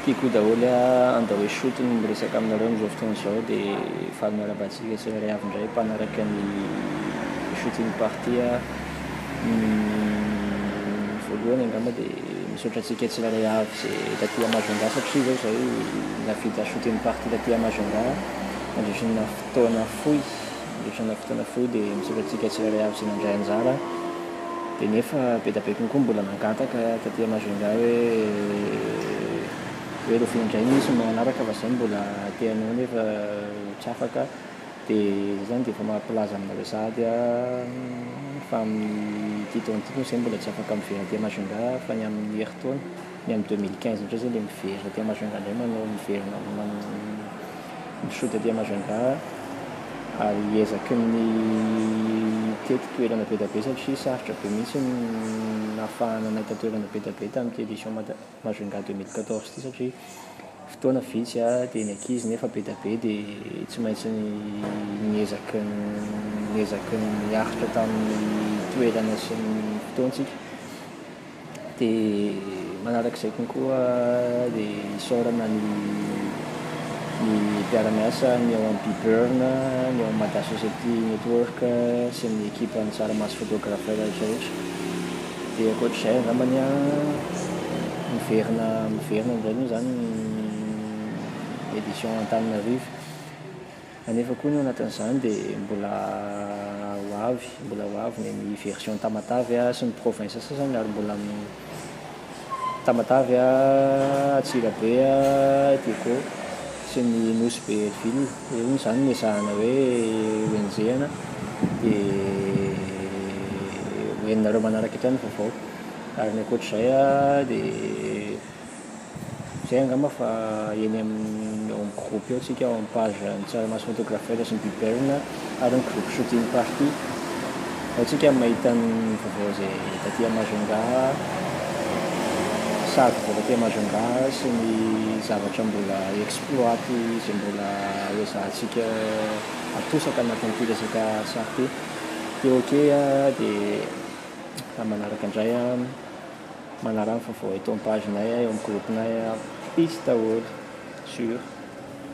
tiako daholo andao hoe shooting miresaka aminareo amin'izao fotoana izao dia faly miara-batsika sy ray avy indray mpanaraka ny shooting party voalohany angamba dia misaotra antsika tsirairay avy izay taty Majunga satria izao izay navita shooting party taty Majunga mandritrana fotoana fohy dia misaotra antsika tsirairay avy izay nandray anjara dia nefa be da be konkoa mbola nangataka taty Majunga hoe rofy indray misy manaraka fa izay mbola teanao nefa tsy afaka dia zany dia efa mampilaza aminareo sahady fa amin'ny taona izay mbola tsy afaka miverina taty Majunga fa ny amin'ny heritaona ny amin'ny 2015 indray zay ilay miverina taty Majunga indray manao miverina misoa taty Majunga ary ezaky ny tety toerana be da be satria sarotra be mihitsy nahafahana nahita toerana be da be tamin'ity édition Majunga 2014 ity satria fotoana vitsy dia ny ankizy nefa be da be dia tsy maintsy niezaky niaritra tamin'ny toerana sy ny fotoantsika dia manarak'izay konkoa dia isaorana ny mpiara-miasa ny ao amin'ny Biburn, ny ao amin'ny Mada Society Network sy ny ekipa ny Tsaramaso photographe rehetrarehetra dia ankoatr'izay angambany miverina indray moa zany édition Antananarivo anefa koa ny ao anatin'izany dia mbola ho avy ny version Tamatavy sy ny province sasany ary mbola Tamatavy Antsirabe Diego sy ny Nosy Belleville io zany ny ezahana hoe enjehana dia hoeninareo manaraka hatrany vaovao ary ny ankoatr'izay dia zay angamba fa eny amin'ny groupe eo tsika ao amin'ny page ny Tsaramaso photographe sy ny Biburn ary ny groupe shooting party ao tsika mahita ny vaovao zay taty Majunga sady vola taty Majunga sy ny zavatra mbola exploity izay mbola ezahantsika atosaka anatin'ity resaka sary ity ok dia manaraka indray manaraka ny vaovao eto amin'ny pagenay eo amin'ny groupinay pisy daholo sur